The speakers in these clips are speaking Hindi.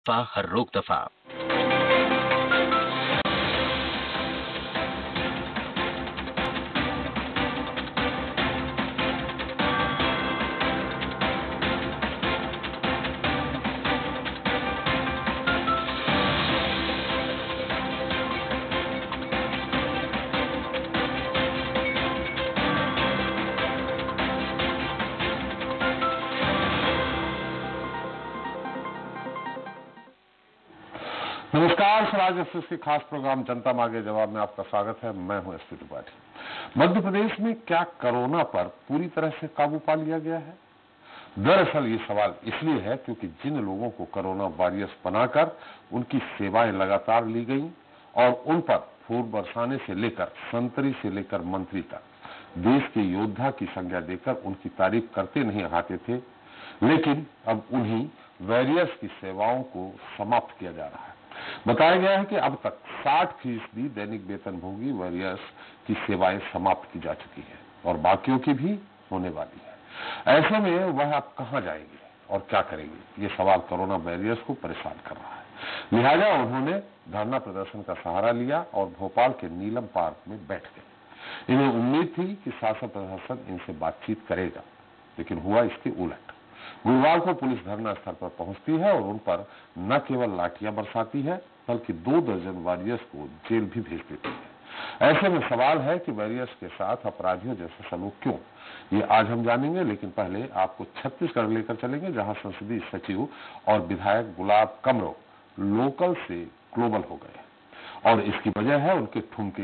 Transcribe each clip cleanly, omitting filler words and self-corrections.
हर रोक दफा। नमस्कार, स्वराज एक्सप्रेस के खास प्रोग्राम जनता मांगे जवाब में आपका स्वागत है। मैं हूं एसपी त्रिपाठी। मध्य प्रदेश में क्या कोरोना पर पूरी तरह से काबू पा लिया गया है? दरअसल ये सवाल इसलिए है क्योंकि जिन लोगों को कोरोना वॉरियर्स बनाकर उनकी सेवाएं लगातार ली गई और उन पर फूल बरसाने से लेकर संतरी से लेकर मंत्री तक देश के योद्धा की संज्ञा देकर उनकी तारीफ करते नहीं आते थे, लेकिन अब उन्हीं वॉरियर्स की सेवाओं को समाप्त किया जा रहा है। बताया गया है कि अब तक 60% दैनिक वेतनभोगी वॉरियर्स की सेवाएं समाप्त की जा चुकी है और बाकियों की भी होने वाली है। ऐसे में वह अब कहां जाएंगे और क्या करेंगे, ये सवाल कोरोना वॉरियर्स को परेशान कर रहा है। लिहाजा उन्होंने धरना प्रदर्शन का सहारा लिया और भोपाल के नीलम पार्क में बैठ गए। इन्हें उम्मीद थी कि शासन प्रशासन इनसे बातचीत करेगा, लेकिन हुआ इसके उलट। गुरुवार को पुलिस धरना स्थल पर पहुंचती है और उन पर न केवल लाठियां बरसाती है बल्कि 2 दर्जन वॉरियर्स को जेल भी भेज देती है। ऐसे में सवाल है कि वॉरियर्स के साथ अपराधियों जैसे सलूक क्यों, ये आज हम जानेंगे। लेकिन पहले आपको छत्तीसगढ़ लेकर चलेंगे, जहां संसदीय सचिव और विधायक गुलाब कमरो लोकल से ग्लोबल हो गए और इसकी वजह है उनके ठुमके।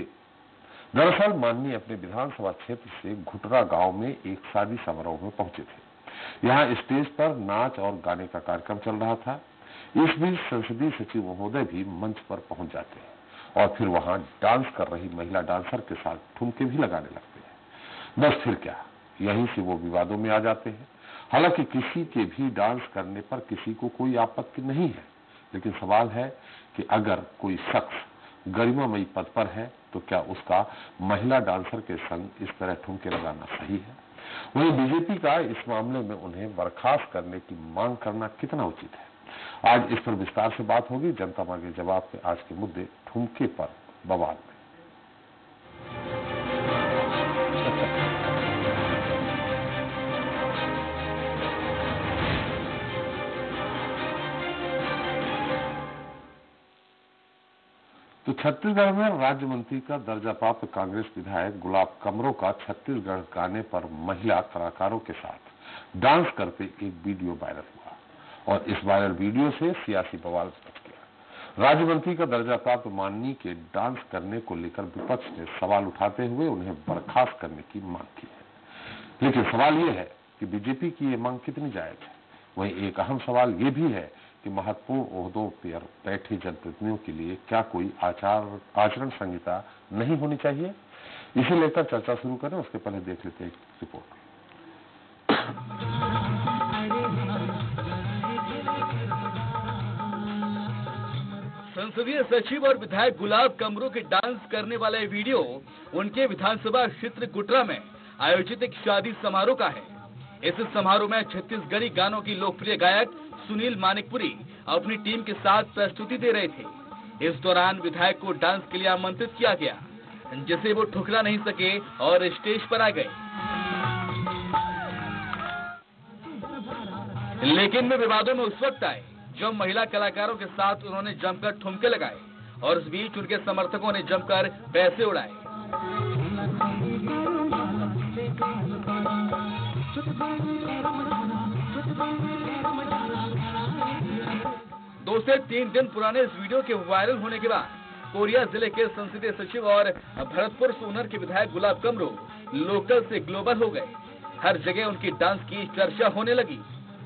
दरअसल माननीय अपने विधानसभा क्षेत्र से घुटरा गांव में एक शादी समारोह में पहुंचे थे। यहाँ स्टेज पर नाच और गाने का कार्यक्रम चल रहा था। इस बीच संसदीय सचिव महोदय भी मंच पर पहुंच जाते हैं और फिर वहां डांस कर रही महिला डांसर के साथ ठुमके भी लगाने लगते हैं। बस फिर क्या, यहीं से वो विवादों में आ जाते हैं। हालांकि किसी के भी डांस करने पर किसी को कोई आपत्ति नहीं है, लेकिन सवाल है कि अगर कोई शख्स गरिमामयी पद पर है तो क्या उसका महिला डांसर के संग इस तरह ठुमके लगाना सही है? वहीं बीजेपी का इस मामले में उन्हें बर्खास्त करने की मांग करना कितना उचित है? आज इस पर विस्तार से बात होगी। जनता मांगे जवाब के आज के मुद्दे ठुमके पर बवाल में। तो छत्तीसगढ़ में राज्य मंत्री का दर्जा प्राप्त कांग्रेस विधायक गुलाब कमरो का छत्तीसगढ़ गाने पर महिला कलाकारों के साथ डांस करते एक वीडियो वायरल हुआ और इस वायरल वीडियो से सियासी बवाल मच गया। राज्य मंत्री का दर्जा प्राप्त माननीय के डांस करने को लेकर विपक्ष ने सवाल उठाते हुए उन्हें बर्खास्त करने की मांग की है, लेकिन सवाल ये है कि बीजेपी की ये मांग कितनी जायज है। वहीं एक अहम सवाल ये भी है कि महत्वपूर्ण ओहदों पर बैठे जनप्रतिनिधियों के लिए क्या कोई आचरण संहिता नहीं होनी चाहिए? इसे लेकर चर्चा शुरू करें, उसके पहले देख लेते हैं एक रिपोर्ट। संसदीय सचिव और विधायक गुलाब कमरो के डांस करने वाला वीडियो उनके विधानसभा क्षेत्र गुटरा में आयोजित एक शादी समारोह का है। इस समारोह में छत्तीसगढ़ी गानों की लोकप्रिय गायक सुनील मानिकपुरी अपनी टीम के साथ प्रस्तुति दे रहे थे। इस दौरान विधायक को डांस के लिए आमंत्रित किया गया, जिसे वो ठुकरा नहीं सके और स्टेज पर आ गए। लेकिन वे विवादों में उस वक्त आए जब महिला कलाकारों के साथ उन्होंने जमकर ठुमके लगाए और इस बीच उनके समर्थकों ने जमकर पैसे उड़ाए। 2 से 3 दिन पुराने इस वीडियो के वायरल होने के बाद कोरिया जिले के संसदीय सचिव और भरतपुर सोनर के विधायक गुलाब कमरो लोकल से ग्लोबल हो गए। हर जगह उनकी डांस की चर्चा होने लगी।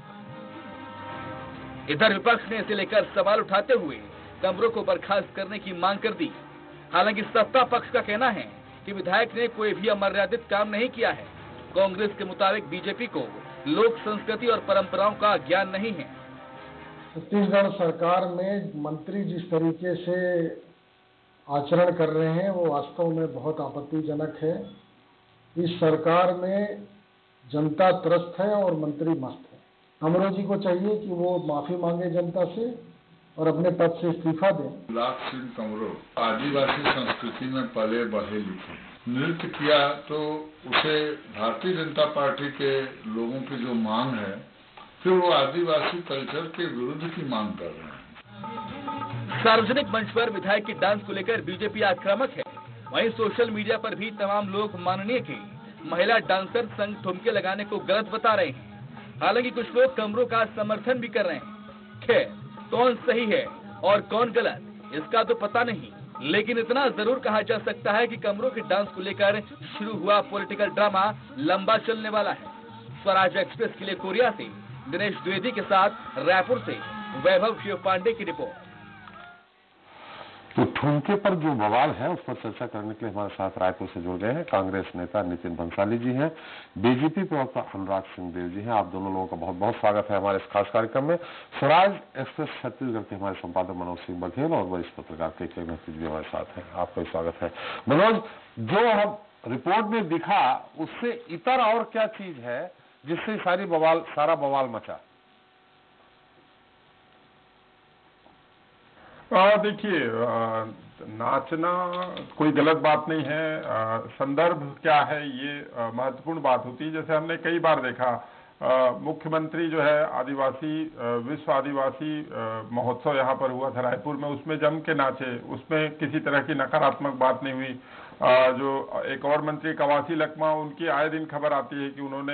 इधर विपक्ष ने इसे लेकर सवाल उठाते हुए कमरो को बर्खास्त करने की मांग कर दी। हालांकि सत्ता पक्ष का कहना है कि विधायक ने कोई भी अमर्यादित काम नहीं किया है। कांग्रेस के मुताबिक बीजेपी को लोक संस्कृति और परंपराओं का ज्ञान नहीं है। छत्तीसगढ़ सरकार में मंत्री जिस तरीके से आचरण कर रहे हैं वो वास्तव में बहुत आपत्तिजनक है। इस सरकार में जनता त्रस्त है और मंत्री मस्त है। कमरो जी को चाहिए कि वो माफी मांगे जनता से और अपने पद से इस्तीफा दें। गुलाब सिंह कमरो आदिवासी संस्कृति में पले बढ़े लिखे, नृत्य किया तो उसे भारतीय जनता पार्टी के लोगों की जो मांग है, फिर वो आदिवासी कल्चर के विरुद्ध की मांग कर रहे हैं। सार्वजनिक मंच पर विधायक के डांस को लेकर बीजेपी आक्रामक है। वहीं सोशल मीडिया पर भी तमाम लोग माननीय की महिला डांसर संग ठुमके लगाने को गलत बता रहे हैं। हालांकि कुछ लोग कमरों का समर्थन भी कर रहे हैं। खैर, कौन सही है और कौन गलत, इसका तो पता नहीं, लेकिन इतना जरूर कहा जा सकता है कि कमरों के डांस को लेकर शुरू हुआ पॉलिटिकल ड्रामा लंबा चलने वाला है। स्वराज एक्सप्रेस के लिए कोरिया से दिनेश द्विवेदी के साथ रायपुर से वैभव शिव पांडे की रिपोर्ट। तो ठुमके पर जो बवाल है उस पर चर्चा करने के लिए हमारे साथ रायपुर से जुड़ गए हैं कांग्रेस नेता नितिन भंसाली जी हैं, बीजेपी प्रवक्ता अनुराग सिंह देव जी हैं। आप दोनों लोगों का बहुत बहुत स्वागत है हमारे इस खास कार्यक्रम में। स्वराज एक्सप्रेस छत्तीसगढ़ के हमारे संपादक मनोज सिंह बघेल और वरिष्ठ पत्रकार के महती जी हमारे साथ हैं। आपका स्वागत है। मनोज, जो हम रिपोर्ट में दिखा उससे इतर और क्या चीज है जिससे सारा बवाल मचा? देखिए, नाचना कोई गलत बात नहीं है। संदर्भ क्या है ये महत्वपूर्ण बात होती है। जैसे हमने कई बार देखा, मुख्यमंत्री जो है आदिवासी विश्व आदिवासी महोत्सव यहाँ पर हुआ था रायपुर में, उसमें जम के नाचे, उसमें किसी तरह की नकारात्मक बात नहीं हुई। जो एक और मंत्री कवासी लखमा, उनकी आए दिन खबर आती है कि उन्होंने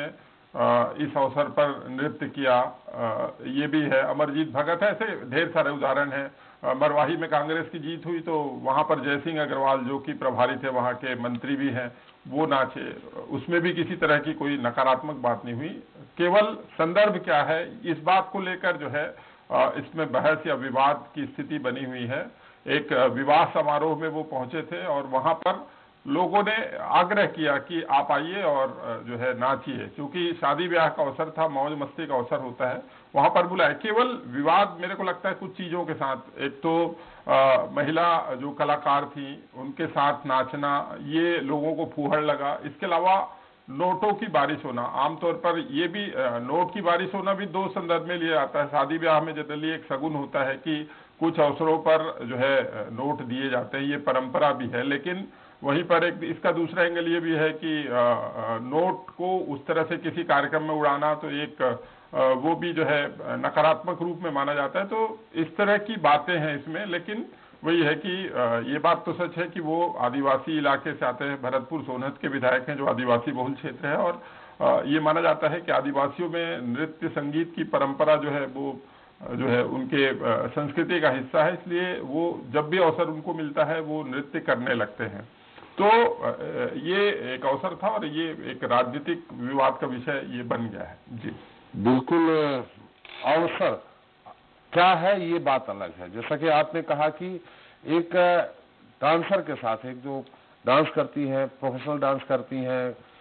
इस अवसर पर नृत्य किया, ये भी है। अमरजीत भगत है, ऐसे ढेर सारे उदाहरण हैं। मरवाही में कांग्रेस की जीत हुई तो वहां पर जयसिंह अग्रवाल जो कि प्रभारी थे, वहां के मंत्री भी हैं, वो नाचे, उसमें भी किसी तरह की कोई नकारात्मक बात नहीं हुई। केवल संदर्भ क्या है इस बात को लेकर जो है इसमें बहस या विवाद की स्थिति बनी हुई है। एक विवाह समारोह में वो पहुंचे थे और वहां पर लोगों ने आग्रह किया कि आप आइए और जो है नाचिए, क्योंकि शादी ब्याह का अवसर था, मौज मस्ती का अवसर होता है, वहां पर बुलाए। केवल विवाद मेरे को लगता है कुछ चीजों के साथ, एक तो महिला जो कलाकार थी उनके साथ नाचना, ये लोगों को फूहड़ लगा। इसके अलावा नोटों की बारिश होना, आमतौर पर ये भी नोट की बारिश होना भी दो संदर्भ में लिया जाता है। शादी ब्याह में जनरली एक शगुन होता है कि कुछ अवसरों पर जो है नोट दिए जाते हैं, ये परंपरा भी है। लेकिन वहीं पर एक इसका दूसरा एंगल ये भी है कि नोट को उस तरह से किसी कार्यक्रम में उड़ाना तो एक वो भी जो है नकारात्मक रूप में माना जाता है। तो इस तरह की बातें हैं इसमें। लेकिन वही है कि ये बात तो सच है कि वो आदिवासी इलाके से आते हैं, भरतपुर सोनहत के विधायक हैं जो आदिवासी बहुल क्षेत्र है, और ये माना जाता है कि आदिवासियों में नृत्य संगीत की परंपरा जो है वो जो है उनके संस्कृति का हिस्सा है, इसलिए वो जब भी अवसर उनको मिलता है वो नृत्य करने लगते हैं। तो ये एक अवसर था और ये एक राजनीतिक विवाद का विषय ये बन गया है। जी बिल्कुल, अवसर क्या है ये बात अलग है। जैसा कि आपने कहा कि एक डांसर के साथ, एक जो डांस करती है, प्रोफेशनल डांस करती हैं,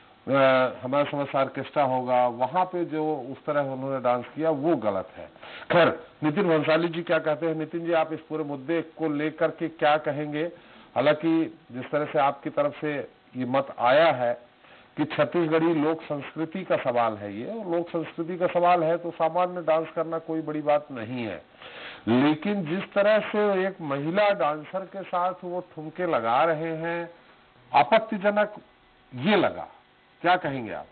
हमारे समझ से ऑर्केस्ट्रा होगा, वहां पे जो उस तरह उन्होंने डांस किया वो गलत है। खैर, नितिन भंसाली जी क्या कहते हैं? नितिन जी, आप इस पूरे मुद्दे को लेकर के क्या कहेंगे? हालांकि जिस तरह से आपकी तरफ से ये मत आया है कि छत्तीसगढ़ी लोक संस्कृति का सवाल है ये, और लोक संस्कृति का सवाल है तो सामान्य डांस करना कोई बड़ी बात नहीं है, लेकिन जिस तरह से एक महिला डांसर के साथ वो ठुमके लगा रहे हैं, आपत्तिजनक ये लगा। क्या कहेंगे आप?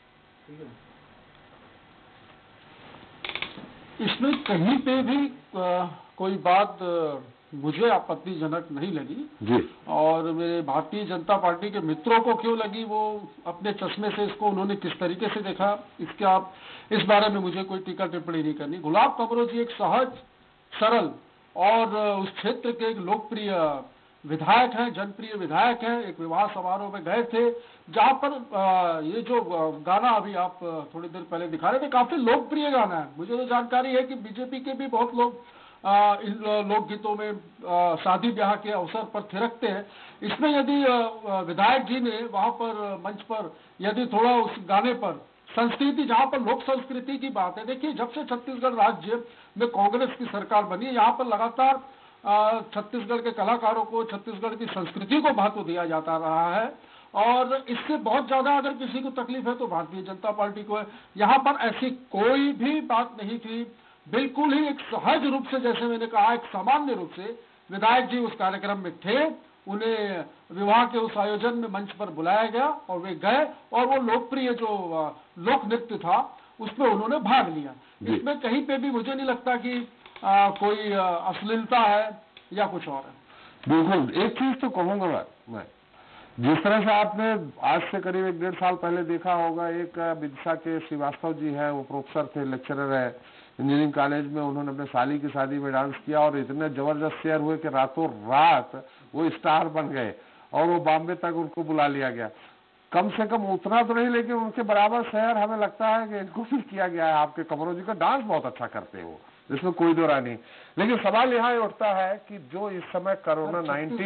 इसमें कहीं पे भी कोई बात मुझे आपत्तिजनक नहीं लगी जी। और मेरे भारतीय जनता पार्टी के मित्रों को क्यों लगी, वो अपने चश्मे से इसको उन्होंने किस तरीके से देखा, इसके आप इस बारे में मुझे कोई टीका टिप्पणी नहीं करनी। गुलाब कमरो जी एक सहज, सरल और उस क्षेत्र के एक लोकप्रिय विधायक हैं, जनप्रिय विधायक हैं। एक विवाह समारोह में गए थे जहां पर ये जो गाना अभी आप थोड़ी देर पहले दिखा रहे थे, काफी लोकप्रिय गाना है। मुझे तो जानकारी है कि बीजेपी के भी बहुत लोग इन लोकगीतों में शादी ब्याह के अवसर पर थिरकते हैं। इसमें यदि विधायक जी ने वहां पर मंच पर यदि थोड़ा उस गाने पर संस्कृति, जहां पर लोक संस्कृति की बात है, देखिए जब से छत्तीसगढ़ राज्य में कांग्रेस की सरकार बनी है, यहाँ पर लगातार छत्तीसगढ़ के कलाकारों को, छत्तीसगढ़ की संस्कृति को महत्व दिया जाता रहा है, और इससे बहुत ज्यादा अगर किसी को तकलीफ है तो भारतीय जनता पार्टी को है। यहाँ पर ऐसी कोई भी बात नहीं थी बिल्कुल ही एक सहज रूप से, जैसे मैंने कहा, एक सामान्य रूप से विधायक जी उस कार्यक्रम में थे। उन्हें विवाह के उस आयोजन में मंच पर बुलाया गया और वे गए और वो लोकप्रिय जो लोक नृत्य था उसमें उन्होंने भाग लिया। इसमें कहीं पे भी मुझे नहीं लगता कि कोई अश्लीलता है या कुछ और है। बिल्कुल। एक चीज तो कहूंगा मैं, जिस तरह से आपने आज से करीब 1-1.5 साल पहले देखा होगा, एक विदिशा के श्रीवास्तव जी है, वो प्रोफेसर थे, लेक्चरर है इंजीनियरिंग कॉलेज में, उन्होंने अपने साली की शादी में डांस किया और इतने जबरदस्त शेयर हुए कि रातों रात वो स्टार बन गए और वो बॉम्बे तक उनको बुला लिया गया। कम से कम उतना तो नहीं, लेकिन उनके बराबर शेयर हमें लगता है कि इनको भी किया गया है। आपके कमरों जी का डांस बहुत अच्छा करते हैं वो, इसमें कोई दो राय नहीं। लेकिन सवाल यहाँ उठता है कि जो इस समय कोरोना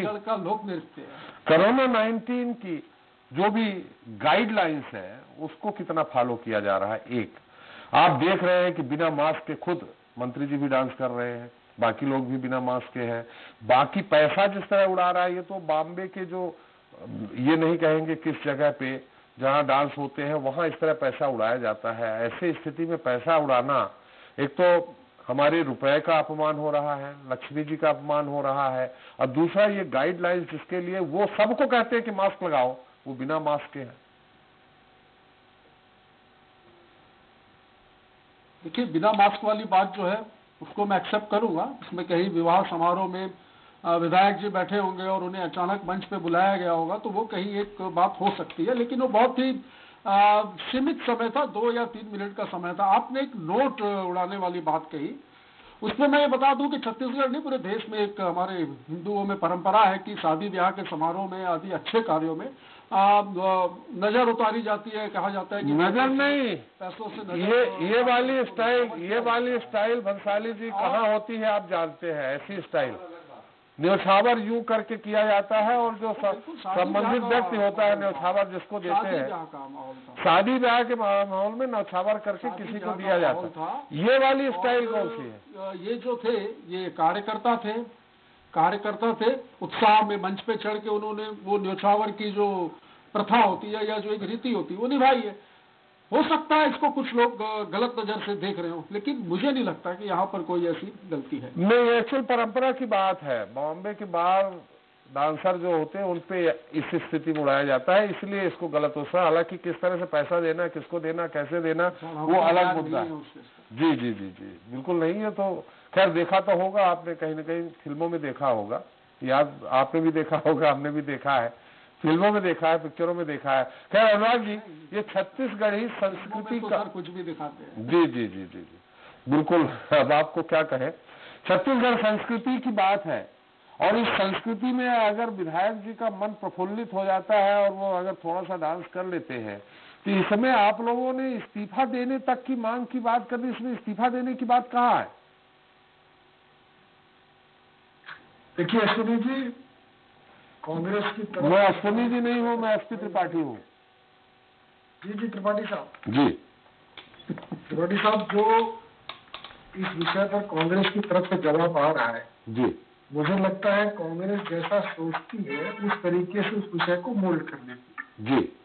19 की जो भी गाइडलाइंस है उसको कितना फॉलो किया जा रहा है। एक आप देख रहे हैं कि बिना मास्क के खुद मंत्री जी भी डांस कर रहे हैं, बाकी लोग भी बिना मास्क के हैं। बाकी पैसा जिस तरह उड़ा रहा है, ये तो बॉम्बे के जो, ये नहीं कहेंगे किस जगह पे जहां डांस होते हैं वहां इस तरह पैसा उड़ाया जाता है। ऐसे स्थिति में पैसा उड़ाना, एक तो हमारे रुपए का अपमान हो रहा है, लक्ष्मी जी का अपमान हो रहा है, और दूसरा ये गाइडलाइंस जिसके लिए वो सबको कहते हैं कि मास्क लगाओ, वो बिना मास्क के है। देखिए, बिना मास्क वाली बात जो है उसको मैं एक्सेप्ट करूंगा। इसमें कहीं विवाह समारोह में विधायक जी बैठे होंगे और उन्हें अचानक मंच पे बुलाया गया होगा तो वो कहीं एक बात हो सकती है, लेकिन वो बहुत ही सीमित समय था, 2 या 3 मिनट का समय था। आपने एक नोट उड़ाने वाली बात कही, उसमें मैं ये बता दूं कि छत्तीसगढ़ नहीं पूरे देश में एक हमारे हिंदुओं में परंपरा है कि शादी ब्याह के समारोह में आदि अच्छे कार्यों में नजर उतारी जाती है। कहा जाता है कि नजर नहीं, पैसों से ये वाली स्टाइल भंसाली जी कहाँ होती है आप जानते हैं। ऐसी स्टाइल न्यौछावर यूं करके किया जाता है और जो संबंधित व्यक्ति होता है न्यौछावर जिसको देते हैं, शादी ब्याह के माहौल में न्यौछावर करके किसी को दिया जाता है। ये वाली स्टाइल कौन सी है? ये जो थे ये कार्यकर्ता थे, उत्साह में मंच पे चढ़ के उन्होंने वो न्यौछावर की जो प्रथा होती है या जो एक रीति होती है वो निभाई है। हो सकता है इसको कुछ लोग गलत नजर से देख रहे हो, लेकिन मुझे नहीं लगता कि यहाँ पर कोई ऐसी गलती है। नहीं, एक्चुअल परंपरा की बात है। बॉम्बे के बाहर डांसर जो होते हैं उनपे इस स्थिति में उड़ाया जाता है, इसलिए इसको गलत हो सकता है। हालांकि किस तरह से पैसा देना, किसको देना, कैसे देना, वो अलग मुद्दा है। जी जी जी जी बिल्कुल नहीं है। तो खैर देखा तो होगा आपने, कहीं ना कहीं फिल्मों में देखा होगा, याद आपने भी देखा होगा, हमने भी देखा है, फिल्मों में देखा है, पिक्चरों में देखा है। खैर अनुराग जी, ये छत्तीसगढ़ी संस्कृति का कुछ भी दिखाते हैं। जी जी जी जी जी बिल्कुल। अब आपको क्या कहें, छत्तीसगढ़ संस्कृति की बात है और इस संस्कृति में अगर विधायक जी का मन प्रफुल्लित हो जाता है और वो अगर थोड़ा सा डांस कर लेते हैं तो इसमें आप लोगों ने इस्तीफा देने तक की मांग की बात कर दी, इसमें इस्तीफा देने की बात कहाँ है? देखिए अश्विनी जी, कांग्रेस की तरफ, मैं अश्विनी जी नहीं हूँ, मैं एसपी त्रिपाठी हूँ। जी जी त्रिपाठी साहब जी, त्रिपाठी साहब, जो इस विषय पर कांग्रेस की तरफ से जवाब आ रहा है जी, मुझे लगता है कांग्रेस जैसा सोचती है उस तरीके से उस विषय को मोल्ड कर देती है। जी,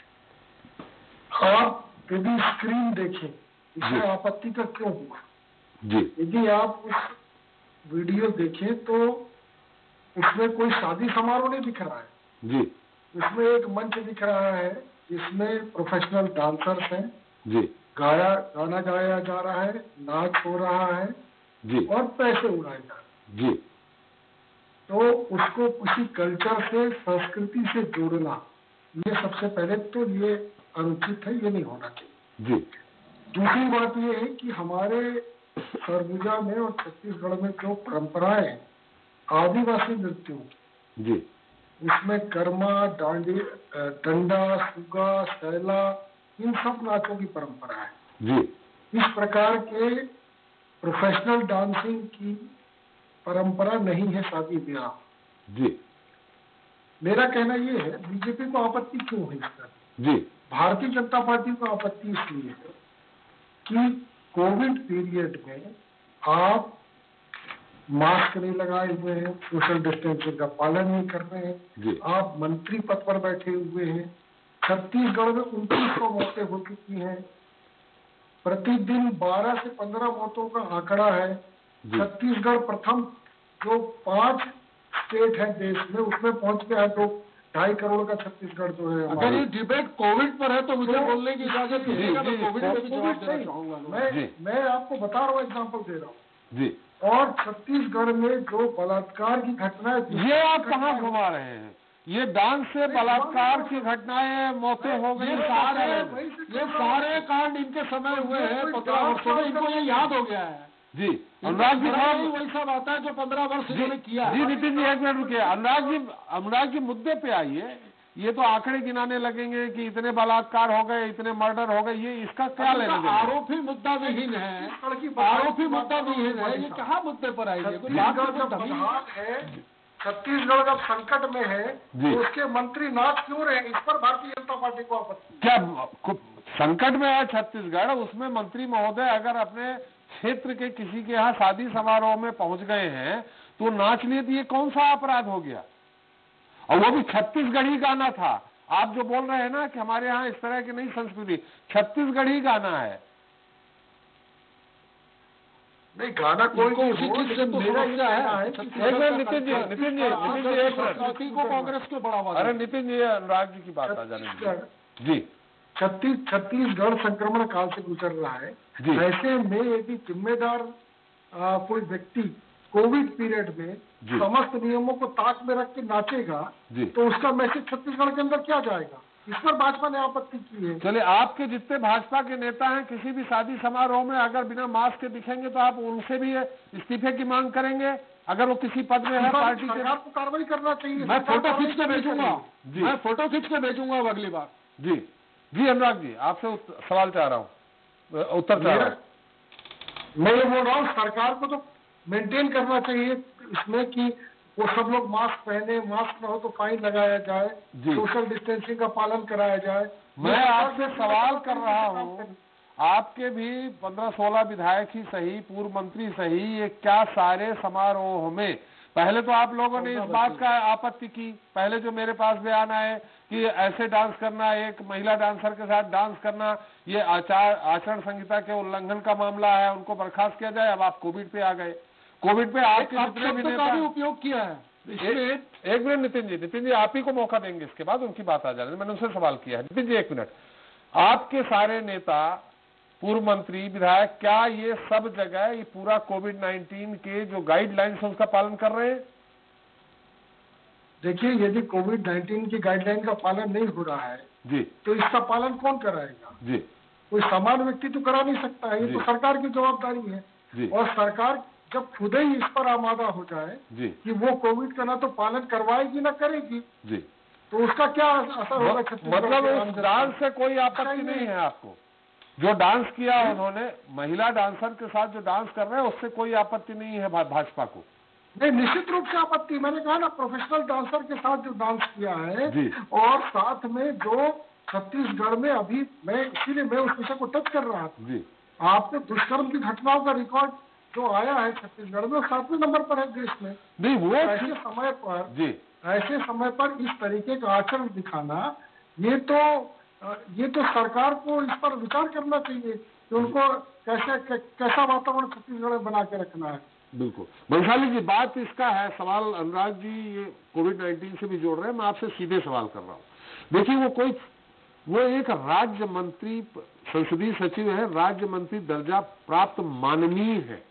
आप यदि स्क्रीन देखें, इसमें आपत्ति का क्यों हुआ? जी, यदि आप उस वीडियो देखें तो उसमें कोई शादी समारोह नहीं दिख रहा है। जी, उसमें एक मंच दिख रहा है जिसमें प्रोफेशनल डांसर्स हैं, जी, गाना गाया जा रहा है, नाच हो रहा है जी, और पैसे उड़ाए जा रहे हैं। जी, तो उसको किसी कल्चर से, संस्कृति से जोड़ना, ये सबसे पहले तो ये अनुचित है, ये नहीं होना चाहिए। जी, दूसरी बात ये है कि हमारे सरगुजा में और छत्तीसगढ़ में जो परंपराएं आदिवासी नृत्यों की, जी, उसमें कर्मा, डंडा, सुगा, सैला, इन सब नाचों की परंपरा है। जी, इस प्रकार के प्रोफेशनल डांसिंग की परंपरा नहीं है शादी ब्याह। जी, मेरा कहना ये है, बीजेपी को आपत्ति क्यों है इसका? जी, भारतीय जनता पार्टी को आपत्ति इसलिए है कि कोविड पीरियड में आप मास्क नहीं लगाए हुए हैं, सोशल डिस्टेंसिंग का पालन नहीं कर रहे हैं, आप मंत्री पद पर बैठे हुए हैं, छत्तीसगढ़ में 2900 मौतें हो चुकी हैं, प्रतिदिन 12 से 15 मौतों का आंकड़ा है। छत्तीसगढ़ प्रथम जो 5 स्टेट है देश में उसमें पहुंच गया है। 2.5 करोड़ का छत्तीसगढ़ जो है। अगर ये डिबेट कोविड पर है तो मुझे बोलने की इजाजत दीजिएगा, मैं कोविड में भी जवाब देना चाहूंगा। मैं आपको बता रहा हूँ, एग्जाम्पल दे रहा हूँ जी। और छत्तीसगढ़ में जो बलात्कार की घटना है, ये आप कहाँ घुमा रहे हैं? ये डांस से बलात्कार की घटनाएं, मौतें हो गई, ये सारे कांड इनके समय हुए हैं 15 वर्षों में, इनको ये याद हो गया है। जी अनुराग जी साहब, वही सब आता है जो 15 वर्ष इन्होंने किया है। जी नितिन जी, एक मिनट रुकिए। अनुराग जी मुद्दे पे आइए। ये तो आंकड़े गिनाने लगेंगे कि इतने बलात्कार हो गए, इतने मर्डर हो गए, ये इसका क्या लेना देना? आरोपी मुद्दा विहीन है, आरोपी मुद्दा विहीन है, ये कहाँ मुद्दे पर आएंगे? छत्तीसगढ़ जब संकट में है तो उसके मंत्री नाच क्यों रहे? इस पर भारतीय जनता पार्टी को आपत्ति। क्या संकट में है छत्तीसगढ़? उसमें मंत्री महोदय अगर अपने क्षेत्र के किसी के यहाँ शादी समारोह में पहुंच गए हैं तो नाच लिए, तो ये कौन सा अपराध हो गया? और वो भी छत्तीसगढ़ी गाना था। आप जो बोल रहे हैं ना कि हमारे यहाँ इस तरह की नहीं संस्कृति, छत्तीसगढ़ी गाना है। नहीं, गाना कोई उसी चीज से तो समस्या है। नितिन जी एक मिनट को कांग्रेस को बढ़ावा। अरे नितिन जी, अनुराग जी की बात आ जाने जी। छत्तीसगढ़ संक्रमण काल से गुजर रहा है। ऐसे में यदि जिम्मेदार कोई व्यक्ति कोविड पीरियड में समस्त नियमों को ताक में रख के नाचेगा तो उसका मैसेज छत्तीसगढ़ के अंदर क्या जाएगा? इस पर भाजपा ने आपत्ति की है। चलिए, आपके जितने भाजपा के नेता हैं किसी भी शादी समारोह में अगर बिना मास्क के दिखेंगे तो आप उनसे भी इस्तीफे की मांग करेंगे? अगर वो किसी पद में है पार्टी के, सरकार को कार्रवाई करना चाहिए। मैं फोटो खींच के भेजूंगा, मैं फोटो खींच के भेजूंगा अगली बार। जी अनुराग जी, आपसे सवाल चाह रहा हूँ, उत्तर चाह रहा हूँ। मैं ये बोल रहा हूँ सरकार को तो मेंटेन करना चाहिए इसमें कि वो सब लोग मास्क पहने, मास्क न हो तो फाइन लगाया जाए, सोशल डिस्टेंसिंग का पालन कराया जाए। मैं आपसे सवाल कर रहा हूँ, आपके भी 15-16 विधायक ही सही, पूर्व मंत्री सही, ये क्या सारे समारोह में, पहले तो आप लोगों ने इस बात का आपत्ति की, पहले जो मेरे पास बयान आए कि ऐसे डांस करना, एक महिला डांसर के साथ डांस करना, ये आचरण संहिता के उल्लंघन का मामला है, उनको बर्खास्त किया जाए। अब आप कोविड पे आ गए। कोविड पे आपके जितने भी नेता उपयोग किया है। एक मिनट नितिन जी आप ही को मौका देंगे, इसके बाद उनकी बात आ जाने। मैंने उनसे सवाल किया है। नितिन जी एक मिनट, आपके सारे नेता, पूर्व मंत्री, विधायक, क्या ये सब जगह ये पूरा कोविड-19 के जो गाइडलाइंस है उसका पालन कर रहे हैं? देखिए, यदि कोविड-19 की गाइडलाइन का पालन नहीं हो रहा है जी तो इसका पालन कौन कराएगा? जी कोई सामान्य व्यक्ति तो करा नहीं सकता है। ये तो सरकार की जवाबदारी है जी। और सरकार जब खुद ही इस पर आमादा हो जाए जी कि वो कोविड का ना तो पालन करवाएगी ना करेगी जी, तो उसका क्या असर होगा? मतलब उस डांस से कोई आपत्ति नहीं है आपको? जो डांस किया उन्होंने, महिला डांसर के साथ जो डांस कर रहे हैं, उससे कोई आपत्ति नहीं है भाजपा को? नहीं, निश्चित रूप से आपत्ति। मैंने कहा ना, प्रोफेशनल डांसर के साथ जो डांस किया है जी। और साथ में जो छत्तीसगढ़ में अभी, मैं इसीलिए मैं उस विषय को टच कर रहा था जी। आपको दुष्कर्म की घटनाओं का रिकॉर्ड जो आया है छत्तीसगढ़ में, 7वें नंबर पर है देश में। नहीं, वो ऐसे समय पर इस तरीके का आचरण दिखाना, ये तो सरकार को इस पर विचार करना चाहिए कि उनको कैसा वातावरण छत्तीसगढ़ में बना के रखना है। बिल्कुल बंसाली जी, बात इसका है, सवाल अनुराग जी ये कोविड-19 से भी जोड़ रहे हैं, मैं आपसे सीधे सवाल कर रहा हूँ। देखिए, वो एक राज्य मंत्री, संसदीय सचिव है, राज्य मंत्री दर्जा प्राप्त माननीय है।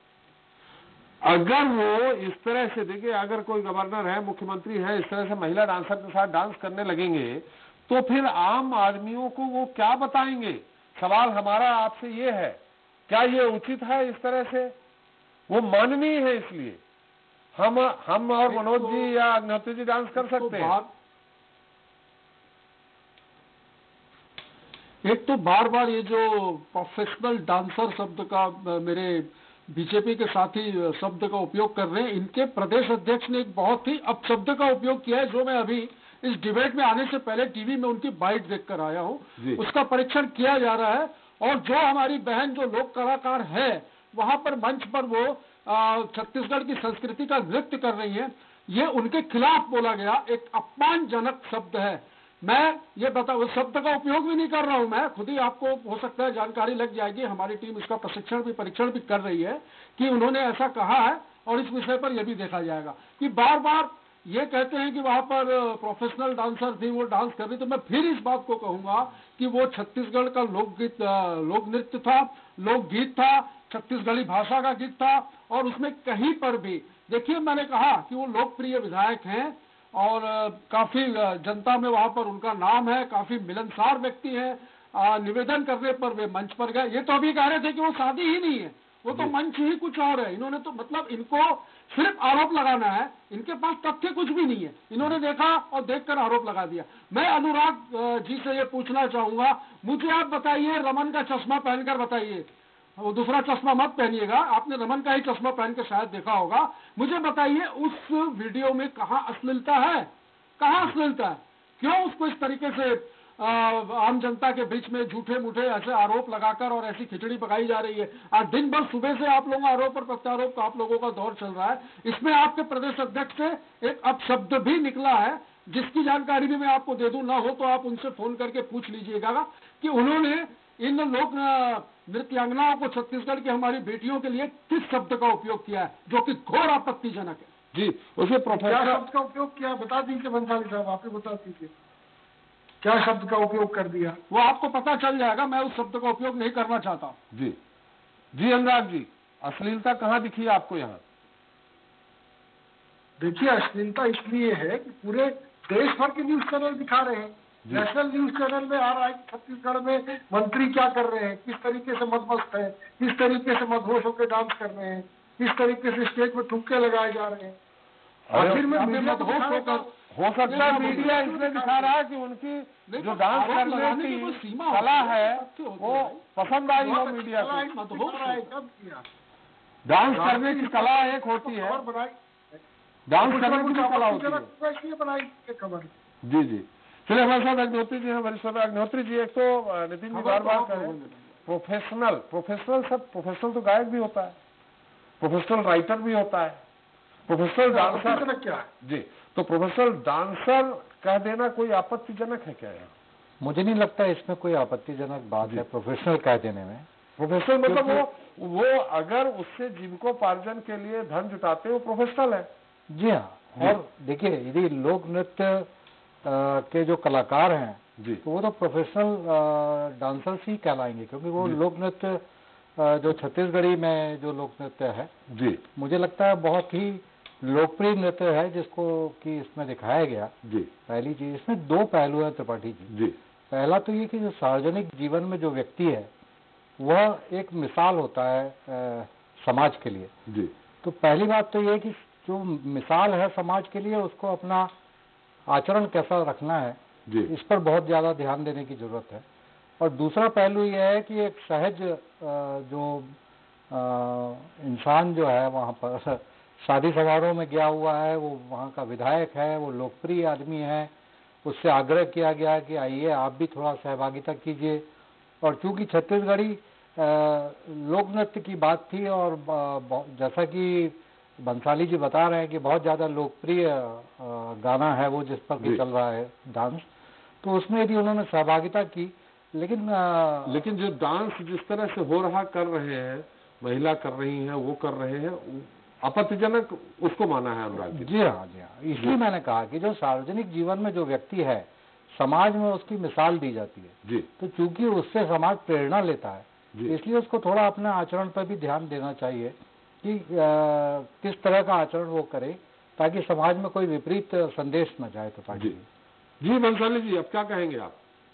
अगर वो इस तरह से, देखिए, अगर कोई गवर्नर है, मुख्यमंत्री है, इस तरह से महिला डांसर के साथ डांस करने लगेंगे तो फिर आम आदमियों को वो क्या बताएंगे? सवाल हमारा आपसे ये है, क्या ये उचित है इस तरह से? वो माननीय है, इसलिए हम और मनोज जी या अग्निहोत्री जी डांस कर सकते हैं। एक तो बार बार ये जो प्रोफेशनल डांसर शब्द का मेरे बीजेपी के साथी शब्द का उपयोग कर रहे हैं, इनके प्रदेश अध्यक्ष ने एक बहुत ही अपशब्द का उपयोग किया है, जो मैं अभी इस डिबेट में आने से पहले टीवी में उनकी बाइट देखकर आया हूं। उसका परीक्षण किया जा रहा है और जो हमारी बहन जो लोक कलाकार है वहां पर मंच पर वो छत्तीसगढ़ की संस्कृति का नृत्य कर रही है, ये उनके खिलाफ बोला गया एक अपमानजनक शब्द है। मैं ये बता उस शब्द का उपयोग भी नहीं कर रहा हूं, मैं खुद ही, आपको हो सकता है जानकारी लग जाएगी, हमारी टीम इसका परीक्षण भी कर रही है कि उन्होंने ऐसा कहा है, और इस विषय पर यह भी देखा जाएगा कि बार बार ये कहते हैं कि वहां पर प्रोफेशनल डांसर थी, वो डांस कर रही। तो मैं फिर इस बात को कहूंगा कि वो छत्तीसगढ़ का लोक नृत्य था, लोकगीत था, छत्तीसगढ़ी भाषा का गीत था, और उसमें कहीं पर भी देखिए, मैंने कहा कि वो लोकप्रिय विधायक हैं और काफी जनता में वहां पर उनका नाम है, काफी मिलनसार व्यक्ति हैं। निवेदन करने पर वे मंच पर गए। ये तो अभी कह रहे थे कि वो शादी ही नहीं है, वो तो मंच ही कुछ और है। इन्होंने तो मतलब इनको सिर्फ आरोप लगाना है, इनके पास तथ्य कुछ भी नहीं है। इन्होंने देखा और देखकर आरोप लगा दिया। मैं अनुराग जी से ये पूछना चाहूंगा, मुझे आप बताइए, रमन का चश्मा पहनकर बताइए, वो दूसरा चश्मा मत पहनिएगा, आपने रमन का ही चश्मा पहन के शायद देखा होगा। मुझे बताइए उस वीडियो में कहाँ अश्लीलता है, कहाँ अश्लीलता है? क्यों उसको इस तरीके से आम जनता के बीच में झूठे मूठे ऐसे आरोप लगाकर और ऐसी खिचड़ी पकाई जा रही है? आज दिन भर सुबह से आप लोगों आरोप और प्रत्यारोप का आप लोगों का दौर चल रहा है। इसमें आपके प्रदेश अध्यक्ष से एक अपशब्द भी निकला है, जिसकी जानकारी भी मैं आपको दे दूं, ना हो तो आप उनसे फोन करके पूछ लीजिएगा कि उन्होंने इन लोक नृत्यांगनाओं को, छत्तीसगढ़ की हमारी बेटियों के लिए किस शब्द का उपयोग किया है, जो कि घोर आपत्तिजनक है। जी, उसे प्रोफेसर क्या शब्द का उपयोग किया, बता दीजिए बंसाली साहब, आप ही बता दीजिए क्या शब्द का उपयोग कर दिया। वो आपको पता चल जाएगा, मैं उस शब्द का उपयोग नहीं करना चाहता। जी जी, अनुराग जी, अश्लीलता कहाँ दिखी आपको यहाँ? देखिए, अश्लीलता इसलिए है कि पूरे देश भर के न्यूज चैनल दिखा रहे हैं। नेशनल न्यूज चैनल में आ रहा है कि छत्तीसगढ़ में मंत्री क्या कर रहे हैं, किस तरीके से मदमस्त है, किस तरीके से मदहोश होकर डांस कर रहे हैं, किस तरीके से स्टेज में ठुमके लगाए जा रहे हैं। आखिर में मीडिया तो हो सकता है मीडिया इसलिए दिखा रहा है कि उनकी जो डांस करने की कला है वो पसंद आई हो मीडिया को। डांस करने की कला एक होती है, डांस करने की कला होती है, बनाई खबर। जी जी, चलिए हमारे साथ अग्निहोत्री जी हैं, वरिष्ठ अग्निहोत्री जी। एक तो नितिन जी बार बार करें प्रोफेशनल सब, प्रोफेशनल तो गायक भी होता है, प्रोफेशनल राइटर भी होता है, प्रोफेशनल डांसर क्या है? जी, तो प्रोफेशनल डांसर कह देना कोई आपत्तिजनक है क्या? मुझे नहीं लगता इसमें कोई आपत्तिजनक बात है प्रोफेशनल कह देने में। प्रोफेशनल मतलब वो अगर उससे जीविकोपार्जन के लिए धन जुटाते वो प्रोफेशनल है। जी हाँ, और देखिए, यदि लोक नृत्य के जो कलाकार हैं जी, तो वो तो प्रोफेशनल डांसर्स ही कहलाएंगे, क्योंकि वो लोक नृत्य जो छत्तीसगढ़ी में जो लोक नृत्य है जी, मुझे लगता है बहुत ही लोकप्रिय नृत्य है, जिसको कि इसमें दिखाया गया। जी, पहली चीज, इसमें दो पहलू है त्रिपाठी जी। पहला तो ये कि जो सार्वजनिक जीवन में जो व्यक्ति है वह एक मिसाल होता है समाज के लिए। जी, तो पहली बात तो ये कि जो मिसाल है समाज के लिए, उसको अपना आचरण कैसा रखना है जी, इस पर बहुत ज्यादा ध्यान देने की जरूरत है। और दूसरा पहलू यह है कि एक सहज जो इंसान जो है वहाँ पर शादी समारोह में गया हुआ है, वो वहाँ का विधायक है, वो लोकप्रिय आदमी है, उससे आग्रह किया गया कि आइए आप भी थोड़ा सहभागिता कीजिए। और चूंकि छत्तीसगढ़ी लोक नृत्य की बात थी, और जैसा कि बंसाली जी बता रहे हैं कि बहुत ज़्यादा लोकप्रिय गाना है वो, जिस पर भी चल रहा है डांस, तो उसमें भी उन्होंने सहभागिता की। लेकिन जो डांस जिस तरह से हो रहा कर रहे हैं, महिला कर रही हैं, वो कर रहे हैं, आपत्तिजनक उसको माना है अनुराग जी। जी हाँ, जी हाँ, इसलिए मैंने कहा कि जो सार्वजनिक जीवन में जो व्यक्ति है, समाज में उसकी मिसाल दी जाती है जी, तो चूंकि उससे समाज प्रेरणा लेता है, इसलिए उसको थोड़ा अपने आचरण पर भी ध्यान देना चाहिए कि किस तरह का आचरण वो करे, ताकि समाज में कोई विपरीत संदेश न जाए। तो जी जी, बंसाली जी, अब क्या कहेंगे आप?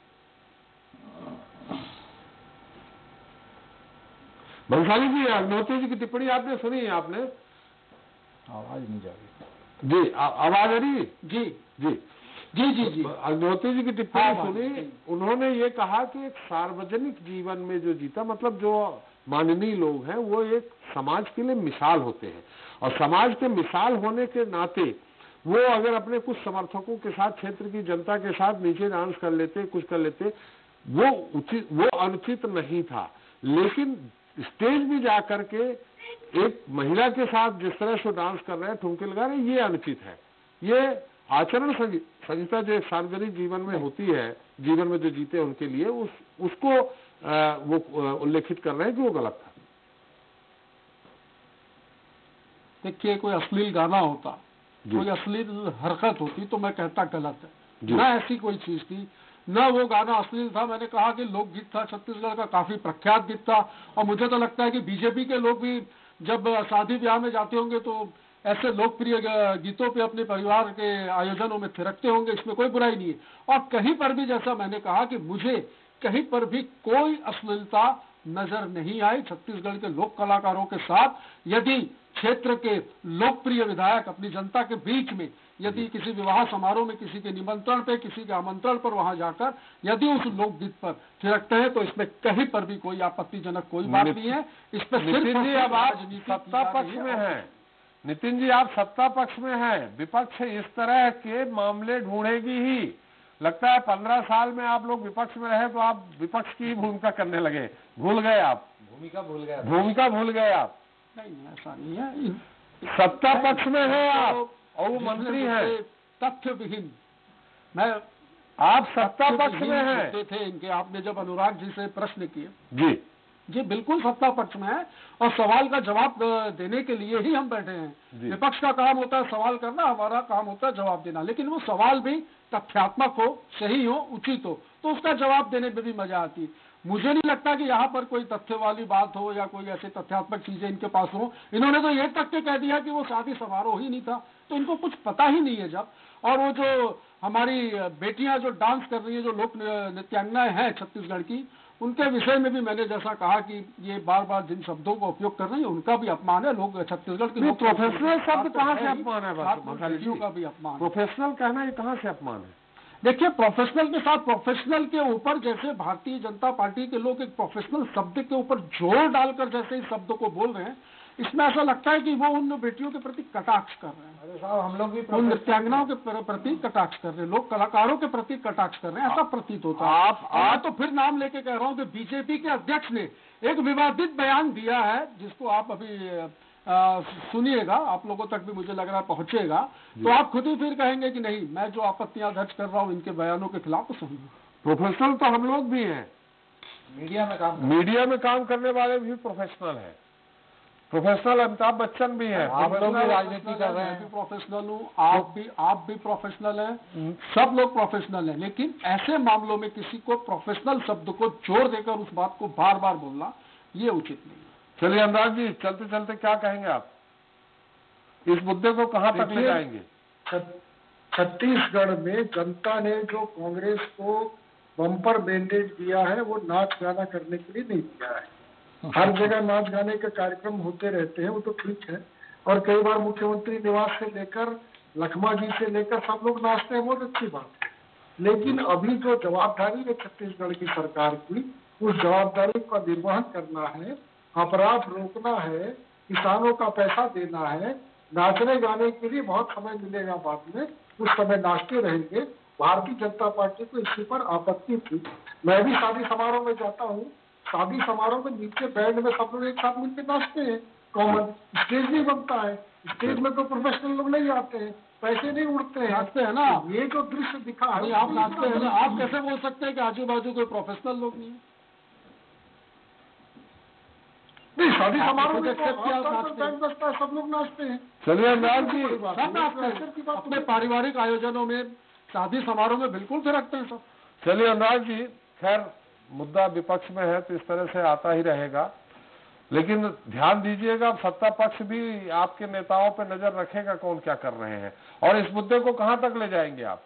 बंसाली जी, अग्निहोत्री जी की टिप्पणी आपने सुनी है? आपने आवाज नहीं जा रही जी, आवाज आ रही? जी जी जी जी जी, अग्निहोत्री जी की टिप्पणी सुनी। उन्होंने ये कहा कि एक सार्वजनिक जीवन में जो जीता, मतलब जो माननीय लोग हैं, वो एक समाज के लिए मिसाल होते हैं, और समाज के मिसाल होने के नाते वो अगर अपने कुछ समर्थकों के साथ, क्षेत्र की जनता के साथ नीचे डांस कर लेते, कुछ कर लेते, वो अनुचित नहीं था। लेकिन स्टेज में जा करके एक महिला के साथ जिस तरह से डांस कर रहे हैं, ठुमके लगा रहे हैं, ये अनुचित है। ये आचरण संहिता जो सार्वजनिक जीवन में होती है, जीवन में जो जीते उनके लिए उसको वो उल्लेखित कर रहे हैं कि वो गलत था। देखिए, कोई अश्लील गाना होता, कोई अश्लील हरकत होती तो मैं कहता गलत है। ना ऐसी कोई चीज थी, ना वो गाना अश्लील था। मैंने कहा कि लोकगीत था, छत्तीसगढ़ का काफी प्रख्यात गीत था। और मुझे तो लगता है कि बीजेपी के लोग भी जब शादी ब्याह में जाते होंगे तो ऐसे लोकप्रिय गीतों पे अपने परिवार के आयोजनों में थिरकते होंगे, इसमें कोई बुराई नहीं है। और कहीं पर भी, जैसा मैंने कहा कि मुझे कहीं पर भी कोई अश्लीलता नजर नहीं आई। छत्तीसगढ़ के लोक कलाकारों के साथ यदि क्षेत्र के लोकप्रिय विधायक अपनी जनता के बीच में यदि किसी विवाह समारोह में किसी के निमंत्रण पे, किसी के आमंत्रण पर वहां जाकर यदि उस लोकगीत पर थिरकते हैं तो इसमें कहीं पर भी कोई आपत्तिजनक कोई बात नहीं है। इस पर नितिन जी, अब आप सत्ता पक्ष में हैं। नितिन जी, आप सत्ता पक्ष में हैं, विपक्ष इस तरह के मामले ढूंढेगी ही। लगता है 15 साल में आप लोग विपक्ष में रहे तो आप विपक्ष की भूमिका करने लगे, भूल गए आप, भूमिका भूल गए आप। नहीं, ऐसा नहीं है। सत्ता पक्ष में है आप और वो मंत्री हैं। तथ्य विहीन, मैं आप सत्ता पक्ष में हैं थे इनके। आपने जब अनुराग जी से प्रश्न किए, जी बिल्कुल सत्ता पक्ष में है और सवाल का जवाब देने के लिए ही हम बैठे हैं। विपक्ष का काम होता है सवाल करना, हमारा काम होता है जवाब देना। लेकिन वो सवाल भी तथ्यात्मक हो, सही हो, उचित हो, तो उसका जवाब देने में भी मजा आती है। मुझे नहीं लगता कि यहाँ पर कोई तथ्य वाली बात हो या कोई ऐसे तथ्यात्मक चीजें इनके पास हो। इन्होंने तो ये तक के कह दिया कि वो शादी समारोह ही नहीं था, तो इनको कुछ पता ही नहीं है जब। और वो जो हमारी बेटियां जो डांस कर रही है, जो लोक नृत्यांगनाएं हैं छत्तीसगढ़ की, उनके विषय में भी मैंने जैसा कहा कि ये बार बार जिन शब्दों का उपयोग कर रही है उनका भी अपमान है। लोग छत्तीसगढ़ की प्रोफेशनल शब्द कहाँ से अपमान है? का भी अपमान, प्रोफेशनल कहना ये कहाँ से अपमान है? देखिए, प्रोफेशनल के साथ प्रोफेशनल के ऊपर जैसे भारतीय जनता पार्टी के लोग एक प्रोफेशनल शब्द के ऊपर जोर डालकर जैसे इस शब्द को बोल रहे हैं, इसमें ऐसा लगता है कि वो उन बेटियों के प्रति कटाक्ष कर रहे हैं। अरे साहब, हम लोग भी उन नृत्यांगनाओं के प्रति कटाक्ष कर रहे हैं, लोग कलाकारों के प्रति कटाक्ष कर रहे हैं, ऐसा प्रतीत होता है। आप तो फिर नाम लेके कह रहा हूँ कि बीजेपी के अध्यक्ष ने एक विवादित बयान दिया है, जिसको आप अभी सुनिएगा, आप लोगों तक भी मुझे लग रहा है पहुंचेगा, तो आप खुद ही फिर कहेंगे कि नहीं, मैं जो आपत्तियां दर्ज कर रहा हूं इनके बयानों के खिलाफ तो सही हूं। प्रोफेशनल तो हम लोग भी हैं, मीडिया में काम करने वाले भी प्रोफेशनल हैं। प्रोफेशनल अमिताभ बच्चन भी हैं, आप लोग भी राजनीति कर रहे हैं। मैं भी प्रोफेशनल हूँ, आप भी प्रोफेशनल हैं, सब लोग प्रोफेशनल हैं। लेकिन ऐसे मामलों में किसी को प्रोफेशनल शब्द को जोर देकर उस बात को बार बार बोलना ये उचित नहीं है। चलिए अनुराग जी, चलते चलते क्या कहेंगे आप, इस मुद्दे को कहां तक ले जाएंगे? छत्तीसगढ़ में जनता ने जो कांग्रेस को बम्पर मैंडेट दिया है वो नाच गाना करने के लिए नहीं दिया है। हर जगह नाच गाने के कार्यक्रम होते रहते हैं, वो तो ठीक है, और कई बार मुख्यमंत्री निवास से लेकर लखमा जी से लेकर सब लोग नाचते हैं, बहुत अच्छी बात है। लेकिन अभी जो जवाबदारी है छत्तीसगढ़ की सरकार की, उस जवाबदारी का निर्वहन करना है, अपराध रोकना है, किसानों का पैसा देना है। नाचने गाने के लिए बहुत समय मिलेगा बाद में, उस समय नाचते रहेंगे। भारतीय जनता पार्टी को इसी पर आपत्ति थी। मैं भी शादी समारोह में जाता हूँ, शादी समारोह में नीचे बैंड में सब लोग एक साथ मिलकर नाचते हैं, कॉमन स्टेज नहीं बनता है। स्टेज में तो प्रोफेशनल लोग नहीं आते हैं, पैसे नहीं उड़ते हैं, नाचते हैं ना। ये जो दृश्य दिखा है, आप नाचते हैं ना, आप कैसे बोल सकते हैं कि आजू बाजू कोई प्रोफेशनल लोग नहीं है? नहीं, शादी समारोह में बैंड बजता है, सब लोग नाचते हैं। चलिए अनुराग जी, सब नाचते हैं, अपने पारिवारिक आयोजनों में, शादी समारोह में बिल्कुल से रखते हैं सब। चलिए अनुराग जी, खैर मुद्दा विपक्ष में है तो इस तरह से आता ही रहेगा, लेकिन ध्यान दीजिएगा सत्ता पक्ष भी आपके नेताओं पर नजर रखेगा कौन क्या कर रहे हैं, और इस मुद्दे को कहां तक ले जाएंगे आप?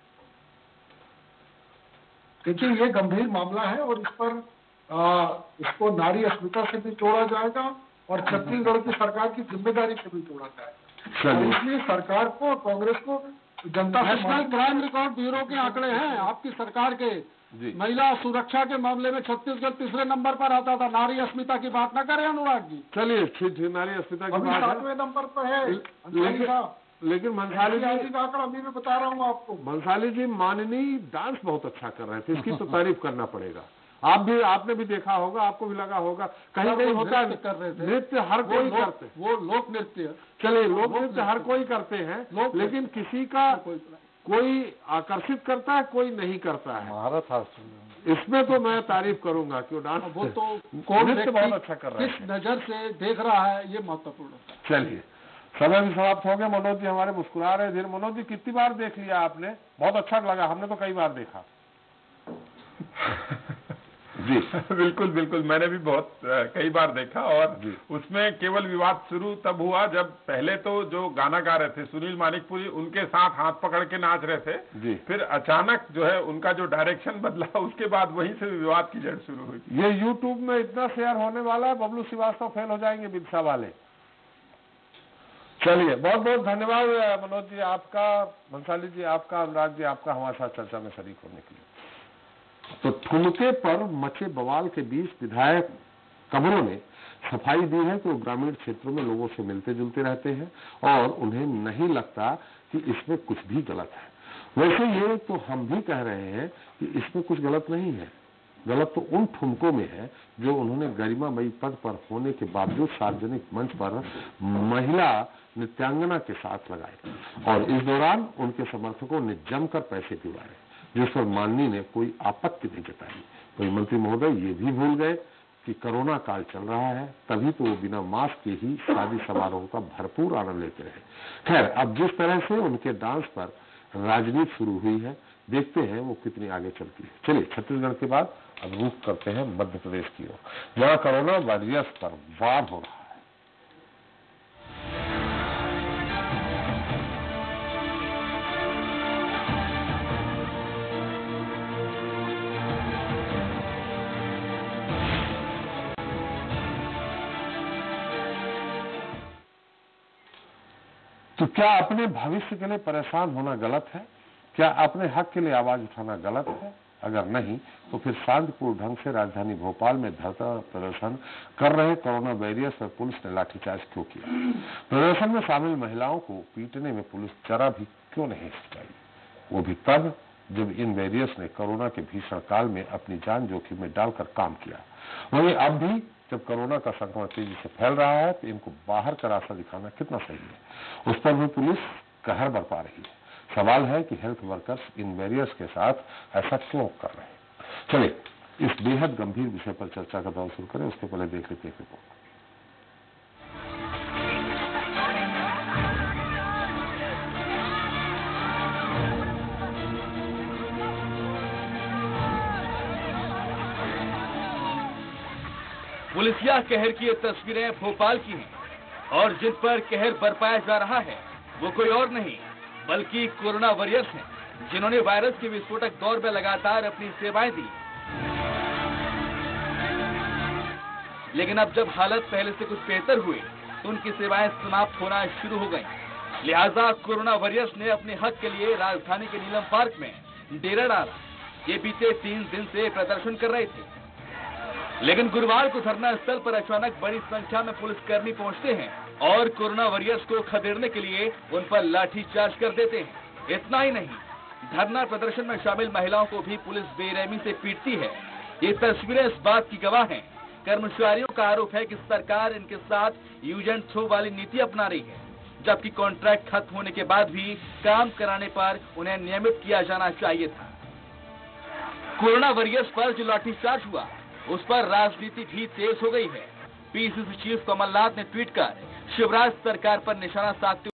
देखिए, ये गंभीर मामला है और इस पर इसको नारी अस्मिता से भी जोड़ा जाएगा और छत्तीसगढ़ की सरकार की जिम्मेदारी से भी जोड़ा जाएगा। इसलिए सरकार को, कांग्रेस को जनता से नेशनल क्राइम रिकॉर्ड ब्यूरो के आंकड़े हैं आपकी सरकार के, महिला सुरक्षा के मामले में छत्तीसगढ़ तीसरे नंबर पर आता था। नारी अस्मिता की बात न करें अनुराग जी। चलिए ठीक, नारी अस्मिता की बात 7वें नंबर पर है। लेकिन मंसाली जी का आंकड़ा अभी मैं बता रहा हूँ आपको। मंसाली जी, माननीय डांस बहुत अच्छा कर रहे थे, इसकी तो तारीफ करना पड़ेगा। आपने भी देखा होगा, आपको भी लगा होगा, कहीं कहीं होता है कर रहे थे नृत्य, हर कोई करते, वो लोक नृत्य, चलिए लोक नृत्य हर कोई करते हैं, लेकिन किसी का कोई आकर्षित करता है, कोई नहीं करता है। महारत हासिल, इसमें तो मैं तारीफ करूंगा कि डांस वो तो कौन नृत्य बहुत अच्छा कर रहा है, किस नजर से देख रहा है, ये महत्वपूर्ण है। चलिए समय भी समाप्त हो गया। मनोज जी हमारे मुस्कुरा रहे थे। मनोज जी कितनी बार देख लिया आपने? बहुत अच्छा लगा, हमने तो कई बार देखा। जी बिल्कुल बिल्कुल, मैंने भी बहुत कई बार देखा, और उसमें केवल विवाद शुरू तब हुआ जब पहले तो जो गाना गा रहे थे सुनील मानिकपुरी, उनके साथ हाथ पकड़ के नाच रहे थे जी। फिर अचानक जो है उनका जो डायरेक्शन बदला, उसके बाद वहीं से विवाद की जड़ शुरू हुई। ये यूट्यूब में इतना शेयर होने वाला है, बबलू श्रीवास्तव फेल हो जाएंगे बिरसा वाले। चलिए बहुत बहुत धन्यवाद मनोज जी आपका, भंसाली जी आपका, अनुराग जी आपका हमारे साथ चर्चा में शरीक होने के लिए। तो ठुमके पर मचे बवाल के बीच विधायक कमरों ने सफाई दी है कि वो ग्रामीण क्षेत्रों में लोगों से मिलते जुलते रहते हैं और उन्हें नहीं लगता कि इसमें कुछ भी गलत है। वैसे ये तो हम भी कह रहे हैं कि इसमें कुछ गलत नहीं है। गलत तो उन ठुमकों में है जो उन्होंने गरिमामयी पद पर होने के बावजूद सार्वजनिक मंच पर महिला नृत्यांगना के साथ लगाए, और इस दौरान उनके समर्थकों ने जमकर पैसे दिलवाए, जिस पर माननीय ने कोई आपत्ति नहीं जताई। कोई मंत्री महोदय ये भी भूल गए कि कोरोना काल चल रहा है, तभी तो वो बिना मास्क के ही शादी समारोह का भरपूर आनंद लेते रहे। खैर, अब जिस तरह से उनके डांस पर राजनीति शुरू हुई है, देखते हैं वो कितनी आगे चलती है। चलिए छत्तीसगढ़ के बाद अब रुख करते हैं मध्य प्रदेश की ओर, जहां कोरोना वायरस पर वार हो रहा है। तो क्या अपने भविष्य के लिए परेशान होना गलत है? क्या अपने हक के लिए आवाज उठाना गलत है? अगर नहीं तो फिर शांतिपूर्ण ढंग से राजधानी भोपाल में धरना प्रदर्शन कर रहे कोरोना वॉरियर्स पर पुलिस ने लाठीचार्ज क्यों किया? प्रदर्शन में शामिल महिलाओं को पीटने में पुलिस जरा भी क्यों नहीं हिचकाई? वो भी तब जब इन वॉरियर्स ने कोरोना के भीषण काल में अपनी जान जोखिम में डालकर काम किया। वहीं अब भी जब कोरोना का संक्रमण तेजी से फैल रहा है तो इनको बाहर का रास्ता दिखाना कितना सही है, उस पर भी पुलिस कहर बरपा रही है। सवाल है कि हेल्थ वर्कर्स इन वॉरियर्स के साथ ऐसा क्यों कर रहे हैं? चलिए इस बेहद गंभीर विषय पर चर्चा का दौर शुरू करें, उसके पहले देख लेते हैं रिपोर्ट। पुलिसिया कहर की ये तस्वीरें भोपाल की हैं और जिन पर कहर बरपाया जा रहा है वो कोई और नहीं बल्कि कोरोना वॉरियर्स हैं, जिन्होंने वायरस के विस्फोटक दौर में लगातार अपनी सेवाएं दी। लेकिन अब जब हालत पहले से कुछ बेहतर हुई तो उनकी सेवाएं समाप्त होना शुरू हो गईं। लिहाजा कोरोना वॉरियर्स ने अपने हक के लिए राजधानी के नीलम पार्क में डेरा डाला। ये बीते 3 दिन से प्रदर्शन कर रहे थे, लेकिन गुरुवार को धरना स्थल पर अचानक बड़ी संख्या में पुलिसकर्मी पहुंचते हैं और कोरोना वॉरियर्स को खदेड़ने के लिए उन पर लाठीचार्ज कर देते हैं। इतना ही नहीं, धरना प्रदर्शन में शामिल महिलाओं को भी पुलिस बेरहमी से पीटती है। ये तस्वीरें इस बात की गवाह हैं। कर्मचारियों का आरोप है कि सरकार इनके साथ यूज एंड थ्रो वाली नीति अपना रही है, जबकि कॉन्ट्रैक्ट खत्म होने के बाद भी काम कराने पर उन्हें नियमित किया जाना चाहिए था। कोरोना वॉरियर्स पर जो लाठीचार्ज हुआ उस पर राजनीति भी तेज हो गई है। पीसीसी चीफ कमलनाथ ने ट्वीट कर शिवराज सरकार पर निशाना साधते